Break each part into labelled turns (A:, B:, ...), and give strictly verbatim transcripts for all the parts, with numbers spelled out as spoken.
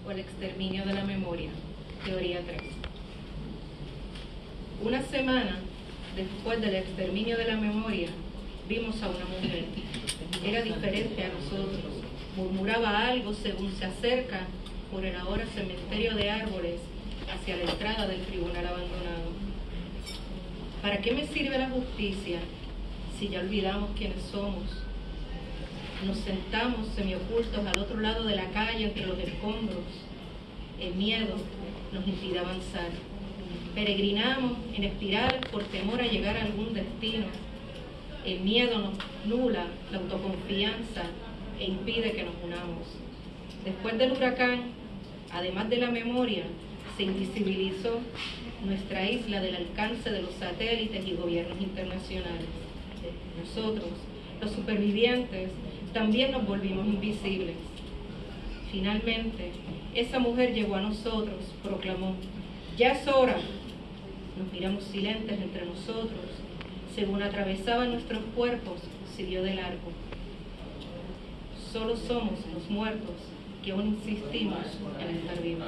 A: o el exterminio de la memoria. Teoría tres. Una semana después del exterminio de la memoria, vimos a una mujer. Era diferente a nosotros. Murmuraba algo según se acerca por el ahora cementerio de árboles hacia la entrada del tribunal abandonado. ¿Para qué me sirve la justicia si ya olvidamos quiénes somos? Nos sentamos semiocultos al otro lado de la calle entre los escombros. El miedo nos impide avanzar. Peregrinamos en espiral por temor a llegar a algún destino. El miedo nos nubla la autoconfianza e impide que nos unamos. Después del huracán, además de la memoria, se invisibilizó nuestra isla del alcance de los satélites y gobiernos internacionales. Nosotros, los supervivientes, también nos volvimos invisibles. Finalmente, esa mujer llegó a nosotros, proclamó: ya es hora. Nos miramos silentes entre nosotros. Según atravesaban nuestros cuerpos, siguió de largo. Solo somos los muertos que aún insistimos en estar vivos.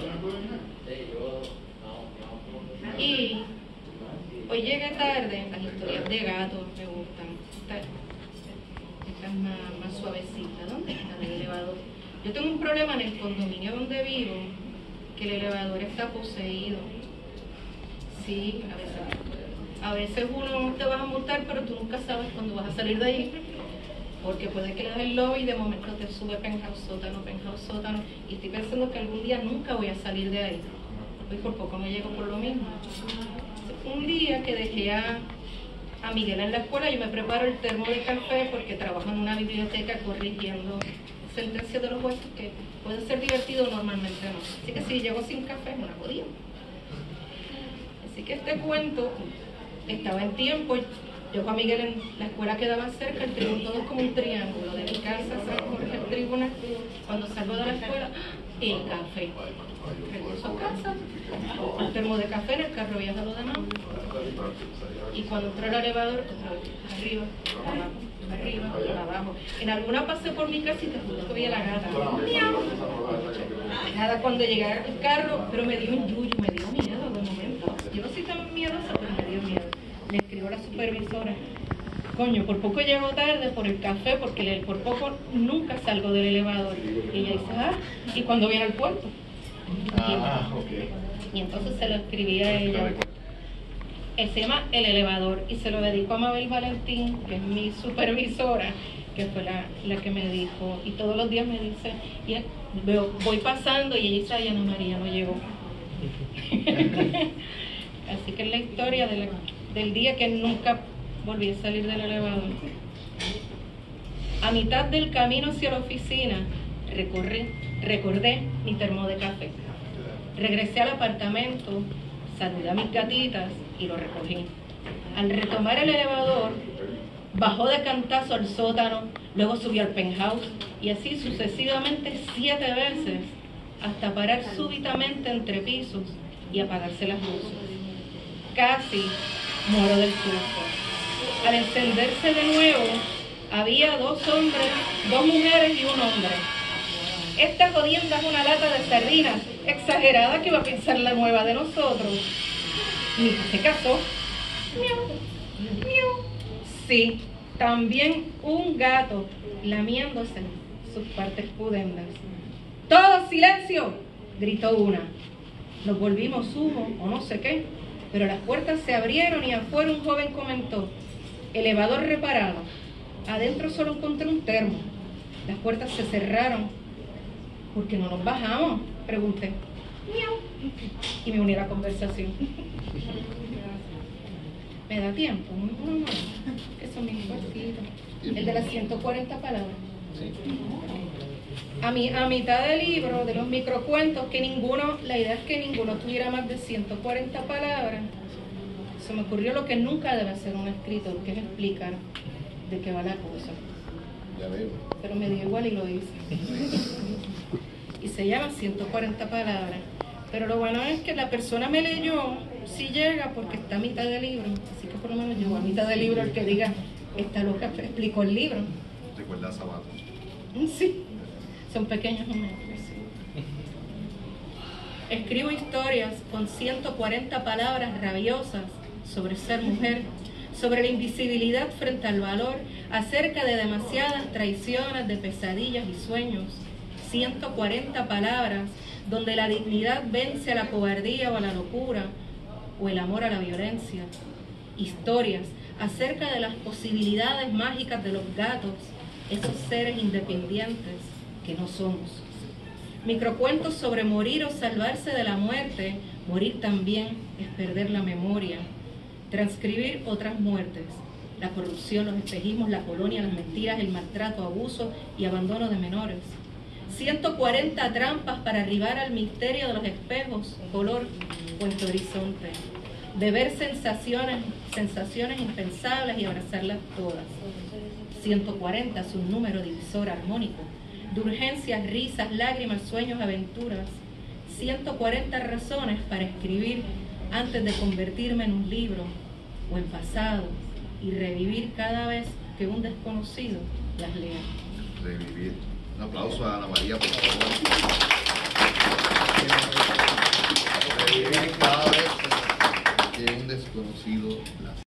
A: Y hoy llegué tarde. Las historias de gatos me gustan. Esta, esta es más, más suavecita. ¿Dónde está el elevador? Yo tengo un problema en el condominio donde vivo, que el elevador está poseído. Sí, a veces. A veces uno te vas a montar, pero tú nunca sabes cuándo vas a salir de ahí. Porque puede que le des el lobby y de momento te sube penthouse sótano, penthouse sótano. Y estoy pensando que algún día nunca voy a salir de ahí. Hoy por poco me llego por lo mismo. Un día que dejé a, a Miguel en la escuela, yo me preparo el termo de café porque trabajo en una biblioteca corrigiendo sentencias de los jueces, que puede ser divertido, normalmente no. Así que si llego sin café es una jodida. Así que este cuento estaba en tiempo. Yo con Miguel en la escuela quedaba cerca, el tribunal todo es como un triángulo, de mi casa San Jorge al tribunal. Cuando salgo de la escuela, el café. Regreso a casa, el termo de café, en el carro viaja lo demás. Y cuando entró al elevador, arriba, abajo, arriba, abajo. En alguna pasé por mi casa y te juro que veía la gata. ¡Miau! Nada, cuando llegué al carro, pero me dio un yuyu, me dio miedo de momento. Yo no soy tan miedosa, pero me dio miedo. Le escribió la supervisora: coño, por poco llego tarde por el café, porque por poco nunca salgo del elevador. Y ella dice: ah, ¿y cuando viene al puerto?
B: Ah, ok.
A: Y entonces se lo escribí a ella. Él se llama El Elevador y se lo dedico a Mabel Valentín, que es mi supervisora, que fue la, la que me dijo, y todos los días me dice, y veo, voy pasando y ella dice: ay, Ana María, no llegó. Así que es la historia de la, del día que nunca volví a salir del elevador. A mitad del camino hacia la oficina, recorrí, recordé mi termo de café. Regresé al apartamento, saludé a mis gatitas y lo recogí. Al retomar el elevador, bajó de cantazo al sótano, luego subió al penthouse y así sucesivamente siete veces, hasta parar súbitamente entre pisos y apagarse las luces. Casi muero del susto. Al encenderse de nuevo, había dos hombres, dos mujeres y un hombre. Esta jodienda es una lata de sardinas exagerada que va a pensar la nueva de nosotros. Mi hija se casó. Miau, miau. Sí, también un gato lamiéndose sus partes pudendas. ¡Todo silencio!, gritó una. Nos volvimos humo o no sé qué, pero las puertas se abrieron y afuera un joven comentó: elevador reparado. Adentro solo encontré un termo. Las puertas se cerraron. ¿Por qué no nos bajamos?, pregunté. Miau. Y me uní a la conversación. ¿Me da tiempo? No, no, no. Que son mis cortitos. El de las ciento cuarenta palabras. A, mi, a mitad del libro, de los microcuentos, que ninguno, la idea es que ninguno tuviera más de ciento cuarenta palabras, se me ocurrió lo que nunca debe hacer un escritor, que es explicar de qué va la cosa.
B: Ya veo.
A: Pero me dio igual y lo hice. Y se llama ciento cuarenta palabras. Pero lo bueno es que la persona me leyó, sí llega, porque está a mitad del libro. Así que por lo menos llegó a mitad del libro el que diga: esta loca explicó el libro.
B: ¿Recuerdas a Sabato?
A: Sí, son pequeños hombres, sí. Escribo historias con ciento cuarenta palabras rabiosas sobre ser mujer, sobre la invisibilidad frente al valor, acerca de demasiadas traiciones, de pesadillas y sueños. ciento cuarenta palabras donde la dignidad vence a la cobardía o a la locura, o el amor a la violencia. Historias acerca de las posibilidades mágicas de los gatos, esos seres independientes que no somos. Microcuentos sobre morir o salvarse de la muerte. Morir también es perder la memoria. Transcribir otras muertes. La corrupción, los espejismos, la colonia, las mentiras, el maltrato, abuso y abandono de menores. ciento cuarenta trampas para arribar al misterio de los espejos, color, Puerto Horizonte. De ver sensaciones, sensaciones impensables y abrazarlas todas. ciento cuarenta es un número divisor armónico. De urgencias, risas, lágrimas, sueños, aventuras. ciento cuarenta razones para escribir antes de convertirme en un libro o en pasado y revivir cada vez que un desconocido las lea.
B: Revivir. Un aplauso a Ana María, por favor. Revivir cada vez que un desconocido las